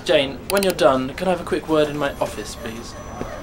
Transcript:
Jane, when you're done, can I have a quick word in my office, please?